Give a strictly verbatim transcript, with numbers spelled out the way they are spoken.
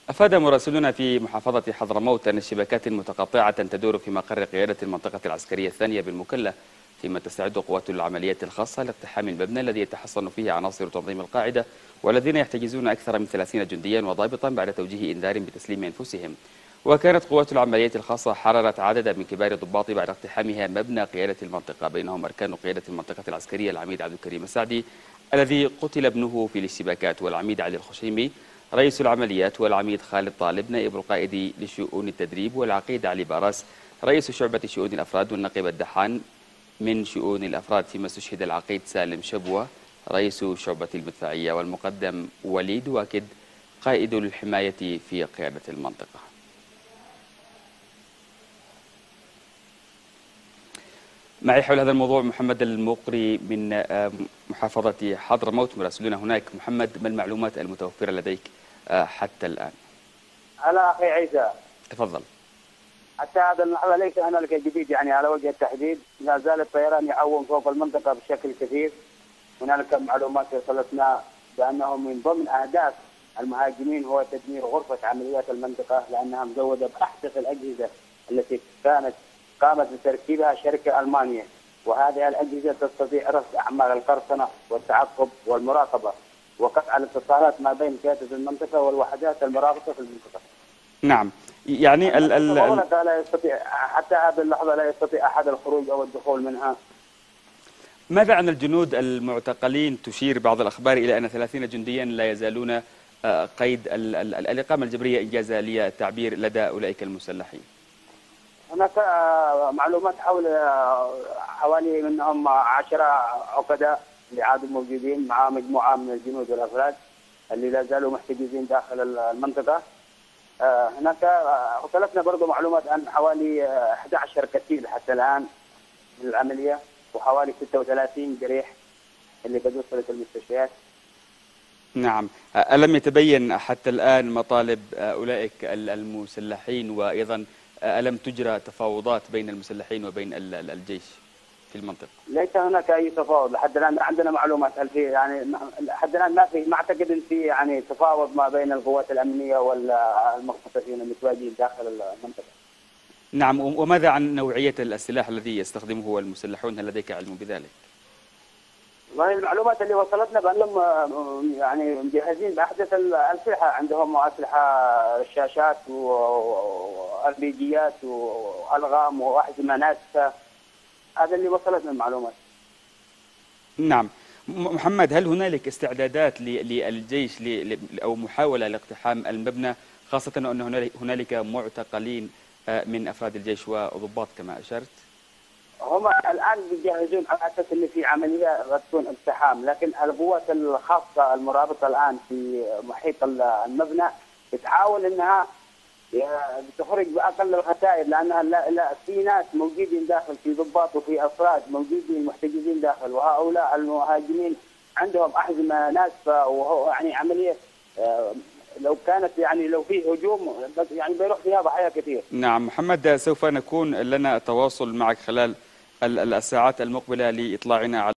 أفاد مراسلون في محافظة حضرموت أن اشتباكات متقطعة تدور في مقر قيادة المنطقة العسكرية الثانية بالمكلا، فيما تستعد قوات العمليات الخاصة لاقتحام المبنى الذي يتحصن فيه عناصر تنظيم القاعدة، والذين يحتجزون أكثر من ثلاثين جنديا وضابطا بعد توجيه إنذار بتسليم أنفسهم. وكانت قوات العمليات الخاصة حررت عددا من كبار الضباط بعد اقتحامها مبنى قيادة المنطقة، بينهم أركان قيادة المنطقة العسكرية العميد عبد الكريم السعدي الذي قتل ابنه في الاشتباكات، والعميد علي الخشيمي رئيس العمليات، والعميد خالد طالب نائب القائد لشؤون التدريب، والعقيد علي باراس رئيس شعبة شؤون الأفراد، والنقيب الدحان من شؤون الأفراد، فيما استشهد العقيد سالم شبوة رئيس شعبة المدفعية، والمقدم وليد واكد قائد الحماية في قيادة المنطقة. معي حول هذا الموضوع محمد المقري من محافظة حضرموت، مراسلون هناك. محمد، ما المعلومات المتوفرة لديك حتى الآن؟ هلا أخي عيسى، تفضل. حتى هذا اللحظة ليس هنالك جديد، يعني على وجه التحديد لا زال الطيران يعوم فوق المنطقة بشكل كثير. هنالك معلومات وصلتنا بأنهم من ضمن أهداف المهاجمين هو تدمير غرفة عمليات المنطقة، لأنها مزودة بأحدث الأجهزة التي كانت قامت بتركيبها شركة ألمانية، وهذه الأجهزة تستطيع رصد أعمال القرصنة والتعقب والمراقبة وقطع الاتصالات ما بين قيادة المنطقة والوحدات المرابطة في المنطقة. نعم، يعني ال ال لا يستطيع حتى هذه اللحظة لا يستطيع أحد الخروج أو الدخول منها. ماذا عن الجنود المعتقلين؟ تشير بعض الأخبار إلى أن ثلاثين جنديا لا يزالون قيد ال ال الإقامة الجبرية إنجاز لي التعبير لدى أولئك المسلحين. هناك معلومات حول حوالي منهم عشرة عقداء اللي عادوا موجودين مع مجموعة من الجنود والأفراد اللي لا زالوا محتجزين داخل المنطقة. هناك وصلتنا برضو معلومات عن حوالي أحد عشر قتيل حتى الآن من العملية، وحوالي ستة وثلاثين جريح اللي قد وصلت المستشفيات. نعم، ألم يتبين حتى الآن مطالب أولئك المسلحين؟ وأيضا ألم تجرى تفاوضات بين المسلحين وبين الجيش في المنطقة؟ ليس هناك أي تفاوض لحد الآن، ما عندنا معلومات. هل في يعني لحد الآن ما في، ما أعتقد أن في يعني تفاوض ما بين القوات الأمنية والمقتتلين المتواجدين داخل المنطقة. نعم، وماذا عن نوعية السلاح الذي يستخدمه المسلحون؟ هل لديك علم بذلك؟ والله المعلومات اللي وصلتنا بأنهم يعني مجهزين بأحدث الأسلحة، عندهم أسلحة رشاشات وأربيجيات وألغام وأحزمة ناسفة. هذا اللي وصلتنا المعلومات. نعم. محمد، هل هنالك استعدادات للجيش أو محاولة لاقتحام المبنى، خاصة أن هنالك معتقلين من أفراد الجيش وضباط كما أشرت؟ هم الآن بيجهزون على أساس أن في عملية تكون اقتحام، لكن القوات الخاصة المرابطة الآن في محيط المبنى بتحاول أنها تخرج بأقل الخسائر، لأنها لا, لا في ناس موجودين داخل، في ضباط وفي أفراد موجودين محتجزين داخل، وهؤلاء المهاجمين عندهم أحزمة ناسفة، وهو يعني عملية لو كانت يعني لو في هجوم يعني بيروح فيها ضحايا كثير. نعم محمد، سوف نكون لنا تواصل معك خلال الساعات المقبلة لإطلاعنا على